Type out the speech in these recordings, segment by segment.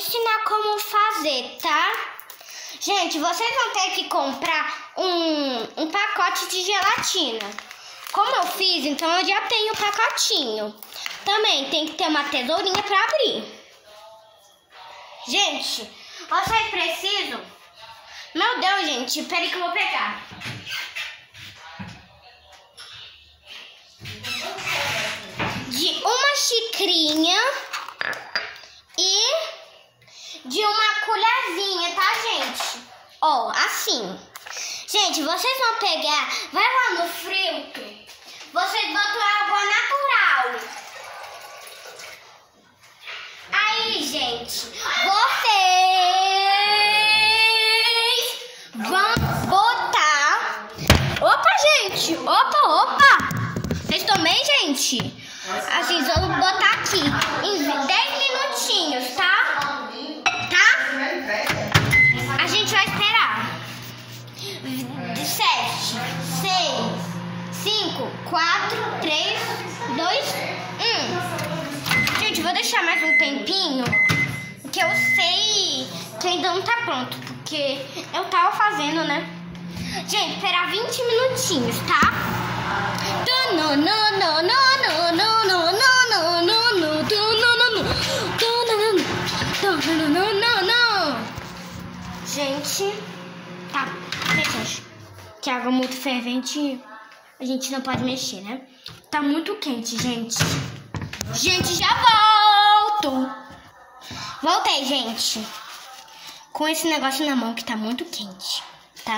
ensinar como fazer, tá? Gente, vocês vão ter que comprar um pacote de gelatina. Como eu fiz, então eu já tenho o pacotinho. Também tem que ter uma tesourinha para abrir. Gente, vocês precisam... Meu Deus, gente, peraí que eu vou pegar. De uma xicrinha e de uma colherzinha, tá, gente? Ó, assim. Gente, vocês vão pegar, vai lá no filtro, vocês botam água natural. Aí, gente, vocês vão botar... Opa, gente! Opa! Vocês também, gente? Assim, vamos botar aqui em 10 minutinhos, tá? A gente vai esperar. 7, 6, 5, 4, 3, 2, 1. Gente, vou deixar mais um tempinho, porque eu sei que ainda não tá pronto, porque eu tava fazendo, né? Gente, esperar 20 minutinhos, tá? Gente, tá. Gente, que água muito fervente, a gente não pode mexer, né? Tá muito quente, gente. Gente, já volto. Voltei, gente. Com esse negócio na mão que tá muito quente, tá?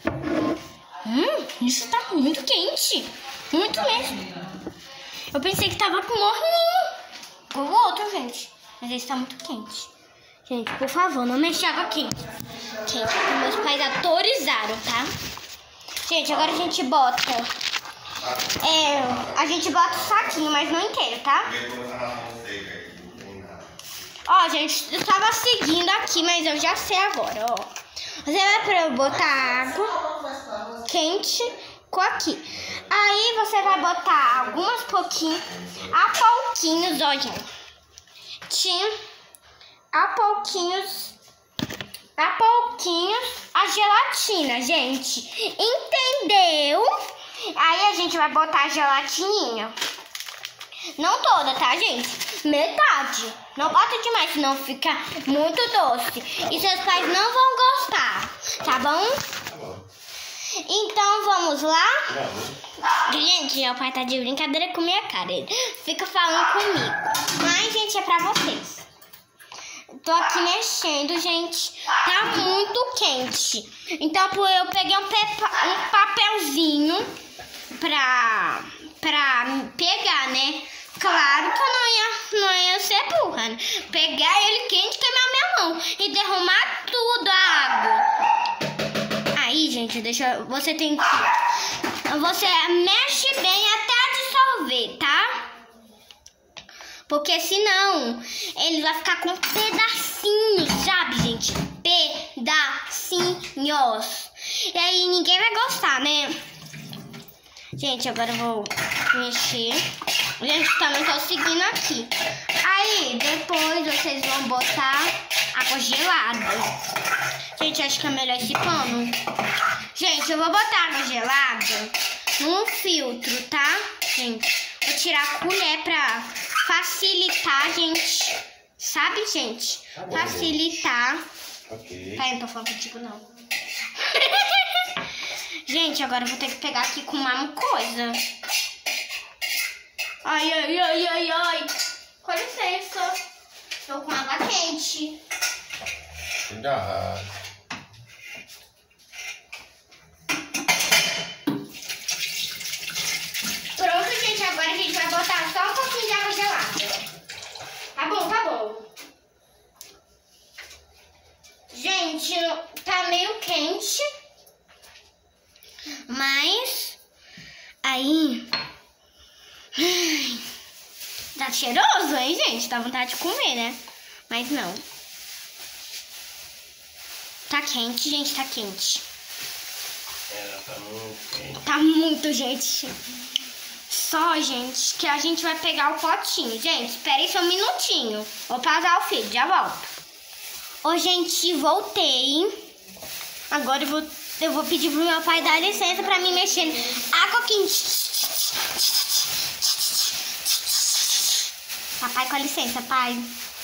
Isso tá muito quente. Muito mesmo. Eu pensei que tava com morninho. O outro, gente. Mas esse tá muito quente. Gente, por favor, não mexa água quente. Gente, meus pais autorizaram, tá? Gente, agora a gente bota... a gente bota o saquinho, mas não inteiro, tá? Ó, gente, eu tava seguindo aqui, mas eu já sei agora, ó. Você vai botar água quente com aqui. Aí você vai botar algumas pouquinhos, a pouquinhos, ó, gente. A pouquinhos a gelatina, gente. Entendeu? Aí a gente vai botar a gelatininha. Não toda, tá, gente? Metade. Não bota demais, senão fica muito doce. E seus pais não vão gostar, tá bom? Então, vamos lá? Gente, meu pai tá de brincadeira com minha cara. Ele fica falando comigo. Mas, gente, é pra vocês. Tô aqui mexendo, gente. Tá muito quente. Então, eu peguei um papelzinho pra pegar, né? Claro que eu não ia ser burra, né? Pegar ele quente, queimar minha mão e derramar tudo a água. Aí, gente, você tem que... Você mexe bem até dissolver, tá? Porque senão ele vai ficar com pedacinhos, sabe, gente? Pedacinhos. E aí ninguém vai gostar, né? Gente, agora eu vou mexer. Gente, também tô seguindo aqui. Aí, depois vocês vão botar água gelada. Gente, acho que é melhor esse pano. Gente, eu vou botar água gelada num filtro, tá? Gente, vou tirar a colher pra facilitar, gente. Sabe, gente? Facilitar. Ok. Pai, não tô falando contigo, não. Gente, agora eu vou ter que pegar aqui com uma coisa. Ai. Com licença. Tô com água quente. Cuidado. Pronto, gente. Agora a gente vai botar só um pouquinho de água gelada. Tá bom. Gente, tá meio quente. Mas aí... Tá cheiroso, hein, gente? Dá vontade de comer, né? Mas não. Tá quente, gente, tá quente. Tá muito quente. Tá muito, gente. Só, gente, que a gente vai pegar o potinho. Gente, espera aí só um minutinho. Vou pausar o vídeo, já volto. Ô, gente, voltei. Agora eu vou pedir pro meu pai dar licença pra mim mexer. Água quente. Papai, com licença, pai.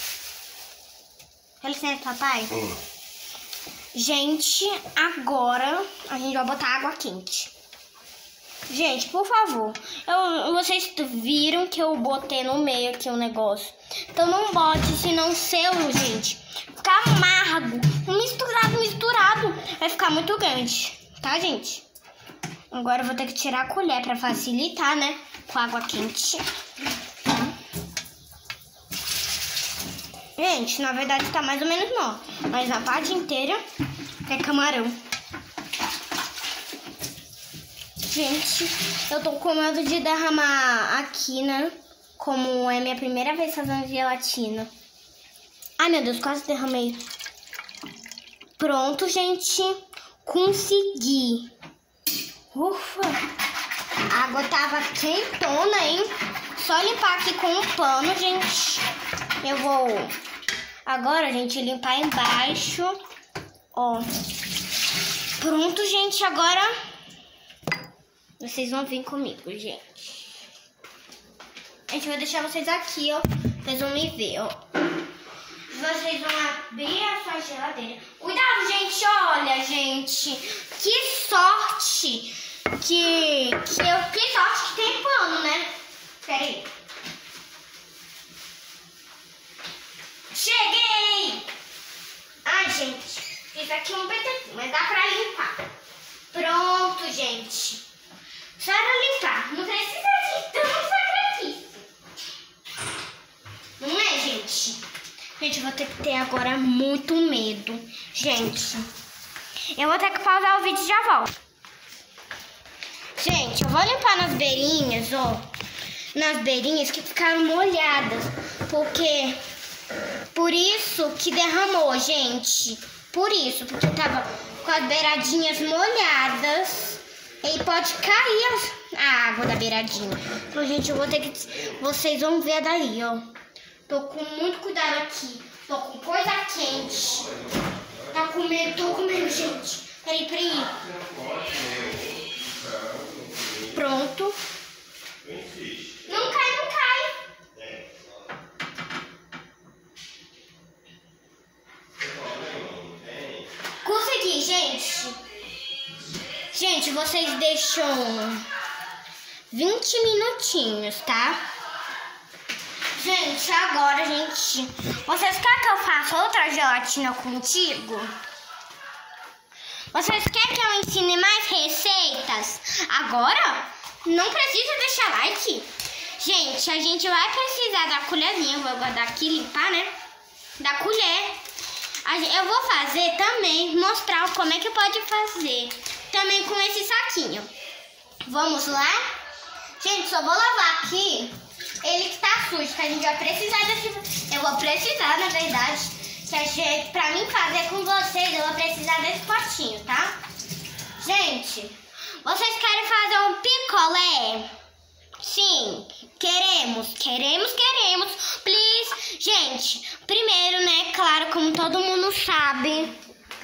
Com licença, papai. Gente, agora a gente vai botar água quente. Gente, por favor. Vocês viram que eu botei no meio aqui o negócio. Então não bote, senão seu, gente, ficar amargo. Misturado. Vai ficar muito grande. Tá, gente? Agora eu vou ter que tirar a colher pra facilitar, né? Com água quente. Gente, na verdade tá mais ou menos não. Mas na parte inteira é camarão. Gente, eu tô com medo de derramar aqui, né? Como é minha primeira vez fazendo gelatina. Ai, meu Deus, quase derramei. Pronto, gente. Consegui. Ufa. A água tava quentona, hein? Só limpar aqui com um pano, gente. Eu vou agora, gente, limpar embaixo. Ó. Pronto, gente. Agora vocês vão vir comigo, gente. Gente, eu vou deixar vocês aqui, ó. Vocês vão me ver, ó. Vocês vão abrir a sua geladeira. Cuidado, gente. Olha, gente. Que sorte que sorte que tem pano, né? Pera aí. Cheguei! Ai, gente. Fiz aqui um pedacinho, mas dá pra limpar. Pronto, gente. Só era limpar. Não precisa de tanto sacrifício. Não é, gente? Gente, eu vou ter que ter agora muito medo. Gente, eu vou ter que pausar o vídeo e já volto. Gente, eu vou limpar nas beirinhas, ó. Nas beirinhas que ficaram molhadas. Por isso que derramou, gente. Por isso, porque tava com as beiradinhas molhadas. E pode cair a água da beiradinha. Então, gente, eu vou ter que... Vocês vão ver daí, ó. Tô com muito cuidado aqui. Tô com coisa quente. Tá com medo, tô com medo, gente. Peraí. Pronto. Não cai. Consegui, gente. Gente, vocês deixam 20 minutinhos, tá? Gente, agora, gente, vocês querem que eu faça outra gelatina contigo? Vocês querem que eu ensine mais receitas? Agora, não precisa deixar like. Gente, a gente vai precisar da colherzinha. Eu vou guardar aqui, limpar, né? Da colher. Eu vou fazer também, mostrar como é que pode fazer. Também com esse saquinho. Vamos lá? Gente, só vou lavar aqui. Ele que tá sujo, que a gente vai precisar desse... Eu vou precisar, na verdade. Pra mim fazer com vocês, eu vou precisar desse potinho, tá? Gente, vocês querem fazer um picolé? Sim, queremos. Please. Gente, primeiro, né, claro, como todo mundo sabe...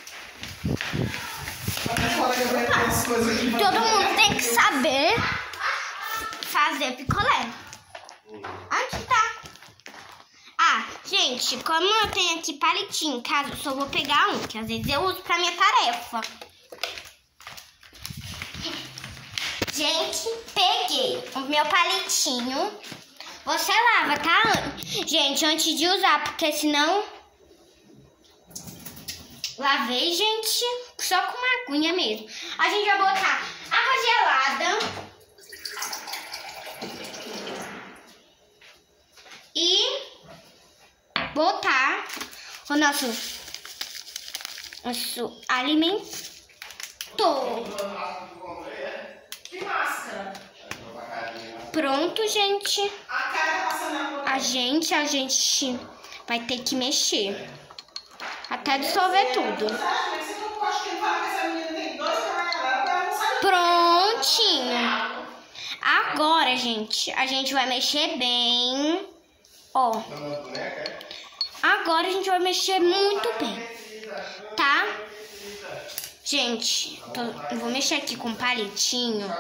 Todo mundo tem que saber fazer picolé. Onde tá? Ah, gente, como eu tenho aqui palitinho em casa, eu só vou pegar um, que às vezes eu uso pra minha tarefa. Gente, peguei o meu palitinho. Você lava, tá? Gente, antes de usar, porque senão... Lavei, gente, só com uma aguinha mesmo. A gente vai botar água gelada. E botar o nosso alimento. Pronto, gente. A gente vai ter que mexer até dissolver tudo. Prontinho. Agora, gente, a gente vai mexer bem. Ó. Agora a gente vai mexer muito bem, tá? Gente, eu vou mexer aqui com um palitinho.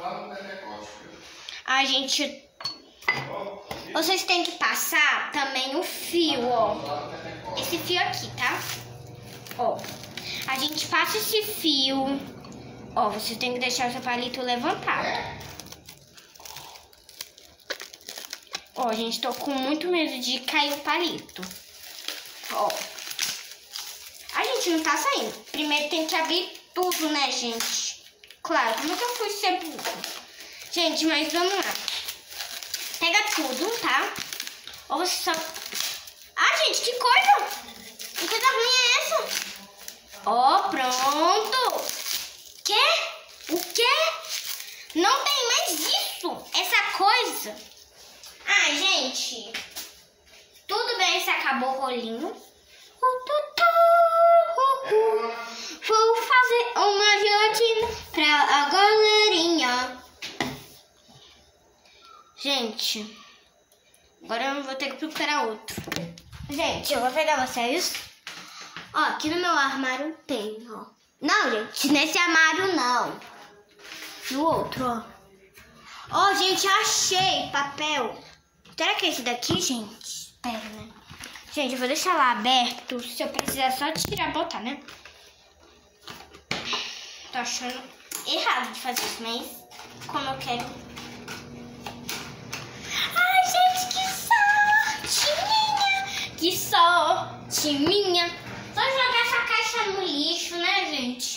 A gente... Vocês têm que passar também o fio, ó. Esse fio aqui, tá? Ó. A gente passa esse fio. Ó, você tem que deixar o seu palito levantado. Ó, gente, tô com muito medo de cair o palito. Ó. A gente não tá saindo. Primeiro tem que abrir tudo, né, gente? Claro, como é que eu fui ser burro? Gente, mas vamos lá. Pega tudo, tá? Ou você só... Ah, gente, que coisa! Que coisa ruim é essa? Ó, pronto! Quê? O quê? Não tem mais isso! Essa coisa! Ah, gente! Tudo bem se acabou o rolinho. Vou fazer uma gelatina pra a galerinha. Gente, agora eu vou ter que procurar outro. Gente, eu vou pegar vocês. Ó, aqui no meu armário tem, ó. Não, gente, nesse armário não. No outro, ó. Ó, gente, achei papel. Será que é esse daqui, gente? Espera, né? Gente, eu vou deixar lá aberto. Se eu precisar só tirar e botar, né? Tô achando errado de fazer isso, mas como eu quero. Ai, gente, que sorte minha! Que sorte minha! Só jogar essa caixa no lixo, né, gente?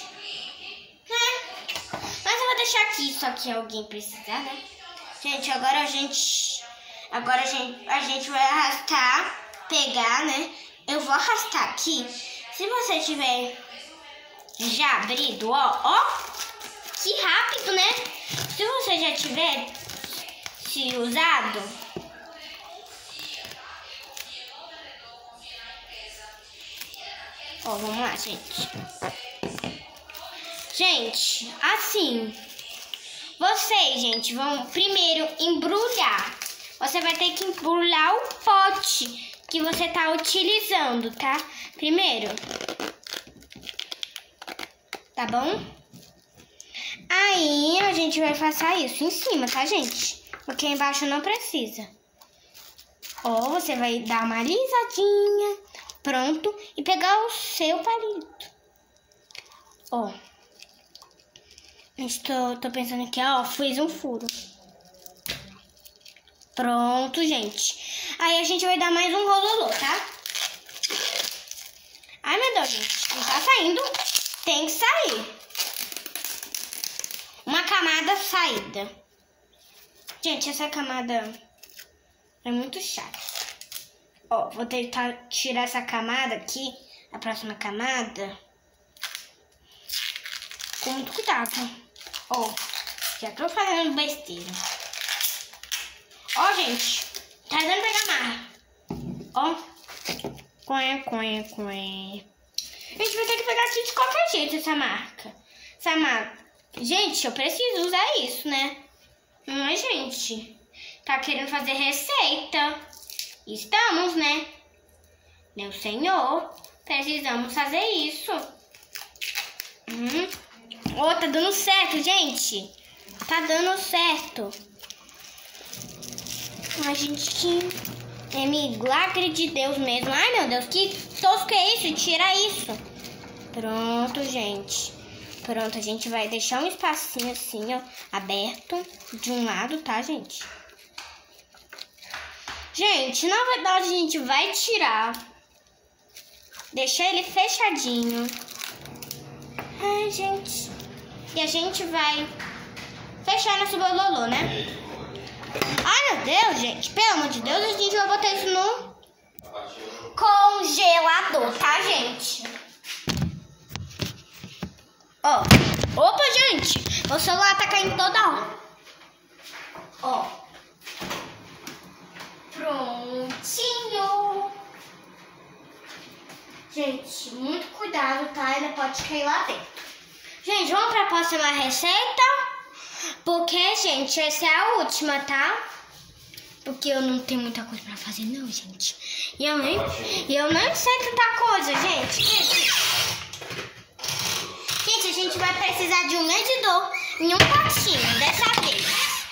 É. Mas eu vou deixar aqui, só que alguém precisar, né? Gente, agora a gente vai arrastar, pegar, né? Eu vou arrastar aqui. Se você tiver já abrido, ó, que rápido, né? Se você já tiver se usado, ó, vamos lá, gente. Gente, assim, vocês, gente, vão primeiro embrulhar. Você vai ter que embrulhar o pote que você tá utilizando, tá? Primeiro. Tá bom? Aí a gente vai passar isso em cima, tá, gente? Porque embaixo não precisa. Ó, você vai dar uma alisadinha. Pronto. E pegar o seu palito. Ó. Tô pensando aqui, ó. Fiz um furo. Pronto, gente. Aí a gente vai dar mais um rololô, tá? Ai, meu Deus, gente. Não tá saindo. Tem que sair. Uma camada saída. Gente, essa camada é muito chata. Ó, vou tentar tirar essa camada aqui. A próxima camada. Com muito cuidado. Ó, já tô fazendo besteira. Ó, gente. Tá dando pra amarrar. Ó. Coé. A gente vai ter que pegar assim de qualquer jeito essa marca. Essa marca. Gente, eu preciso usar isso, né? Mas, gente, tá querendo fazer receita. Estamos, né? Meu senhor, precisamos fazer isso. Oh, tá dando certo, gente. Tá dando certo. A gente... É milagre de Deus mesmo. Ai, meu Deus, que tosco é isso? Tira isso. Pronto, gente. Pronto, a gente vai deixar um espacinho assim, ó, aberto de um lado, tá, gente? Gente, na verdade, a gente vai tirar. Deixar ele fechadinho. Ai, gente. E a gente vai fechar nosso bololô, né? Ai, meu Deus, gente. Pelo amor de Deus, a gente vai botar isso no congelador, tá, gente? Ó. Opa, gente. Meu celular tá caindo toda hora. Ó. Prontinho. Gente, muito cuidado, tá? Ainda pode cair lá dentro. Gente, vamos pra próxima receita. Porque, gente, essa é a última, tá? Porque eu não tenho muita coisa pra fazer, não, gente. E eu nem sei tanta coisa, gente. Gente, a gente vai precisar de um medidor e um potinho dessa vez.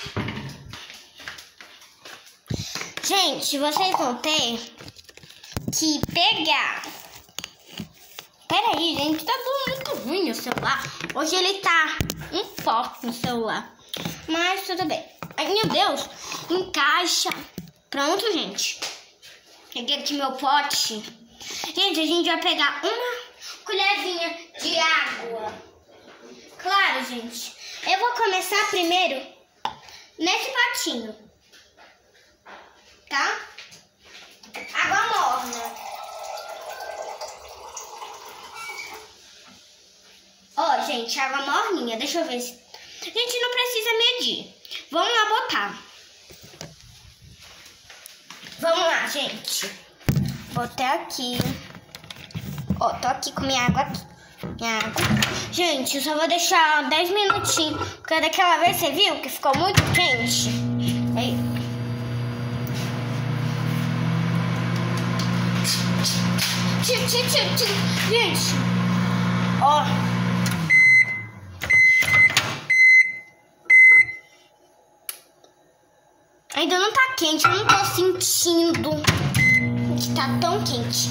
Gente, vocês vão ter que pegar... Peraí, gente, tá tudo muito ruim no celular. Hoje ele tá um pó no celular. Mas tudo bem. Ai, meu Deus, encaixa. Pronto, gente. Peguei aqui meu pote. Gente, a gente vai pegar uma colherzinha de água. Claro, gente. Eu vou começar primeiro nesse potinho. Tá? Água morna. Ó, gente, água morninha. Deixa eu ver se... A gente não precisa medir. Vamos lá botar. Vamos lá, gente. Botei aqui. Ó, tô aqui com minha água aqui. Gente, eu só vou deixar 10 minutinhos. Porque daquela vez você viu que ficou muito quente. Aí. Gente. Ó. Ainda não tá quente, eu não tô sentindo que tá tão quente.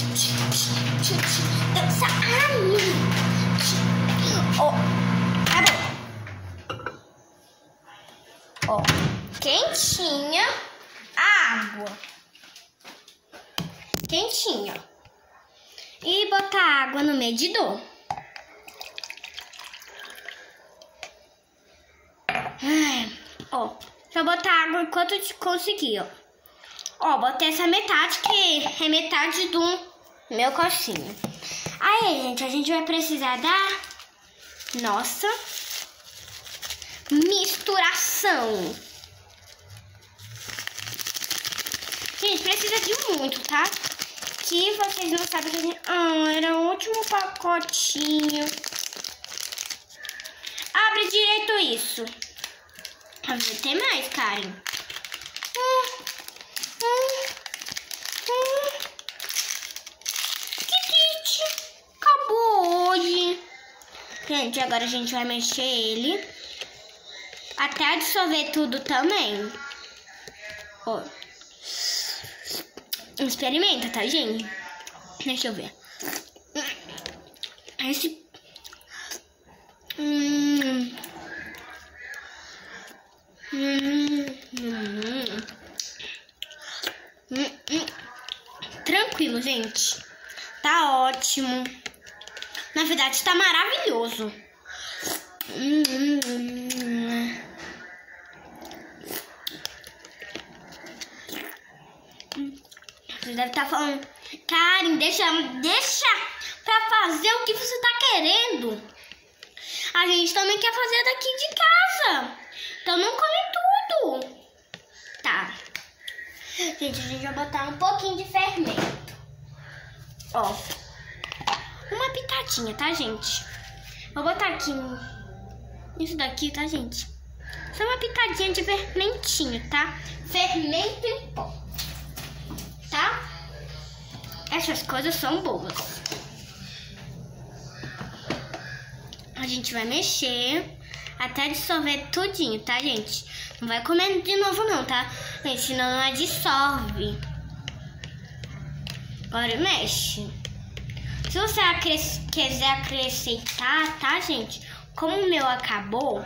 Ó, tá bom. Ó, quentinha a água. Quentinha. E botar água no medidor. Ó. Só botar água enquanto eu conseguir, ó. Ó, botei essa metade, que é metade do meu coxinho. Aí, gente, a gente vai precisar da nossa misturação. Gente, precisa de muito, tá? Que vocês não sabem que a gente... era o último pacotinho. Abre direito isso. Tem mais, Karen. Que acabou hoje. Gente, agora a gente vai mexer ele até dissolver tudo também. Ó. Experimenta, tá, gente? Deixa eu ver. Esse... Tranquilo, gente. Tá ótimo. Na verdade, tá maravilhoso. Você deve estar falando, Karen, deixa pra fazer o que você tá querendo. A gente também quer fazer daqui de casa. Então não come tudo. Tá. Gente, a gente vai botar um pouquinho de fermento. Ó. Uma pitadinha, tá, gente? Vou botar aqui isso daqui, tá, gente? Só uma pitadinha de fermentinho, tá? Fermento em pó. Tá? Essas coisas são boas. A gente vai mexer até dissolver tudinho, tá, gente? Não vai comer de novo não, tá? Gente, senão não dissolve. Agora mexe. Se você quiser acrescentar, tá, gente? Como o meu acabou...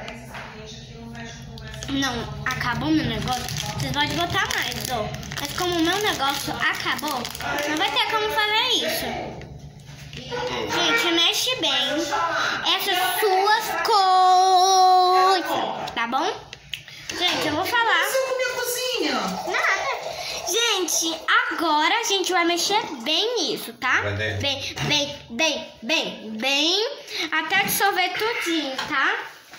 Não, acabou meu negócio. Vocês podem botar mais, ó. Mas como o meu negócio acabou, não vai ter como fazer isso. Gente, mexe bem essas suas coisas, tá bom? Gente, eu vou falar. Você comeu cozinha? Nada. Gente, agora a gente vai mexer bem nisso, tá? Bem. Até dissolver tudinho, tá?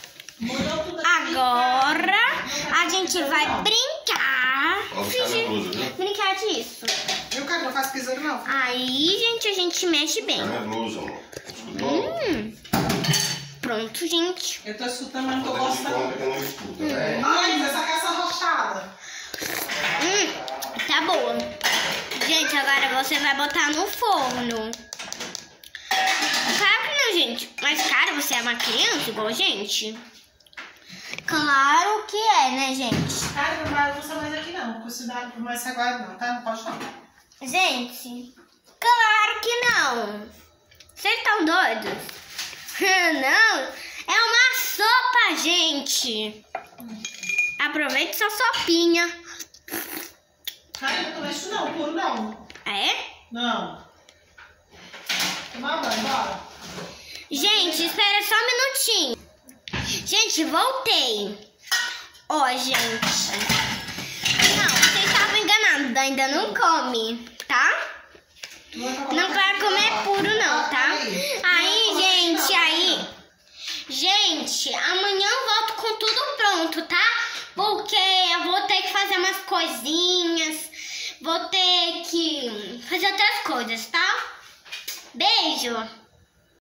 Agora a gente vai brincar. Brincar disso. Eu, cara, não faço piseiro, não. Aí, gente, a gente mexe bem. Pronto, gente. Eu tô escutando, mas não tô gostando. Ai, essa caça rochada. Tá boa. Gente, agora você vai botar no forno. Claro que não, gente. Mas, cara, você é uma criança igual a gente? Claro que é, né, gente? Cara, não vai usar mais aqui não. Cuidado mais essa guarda não, tá? Não pode não. Gente, claro que não. Vocês estão doidos? Não, é uma sopa, gente. Aproveite sua sopinha. Cara, não mexe não, puro não. É? Não. Toma banho, bora. Gente, espera só um minutinho. Gente, voltei. Ó, gente. Não, vocês estavam enganados. Ainda não come, tá? Não vai comer puro não, tá? Aí, gente, Gente, amanhã eu volto com tudo pronto, tá? Porque eu vou ter que fazer umas coisinhas. Vou ter que fazer outras coisas, tá? Beijo!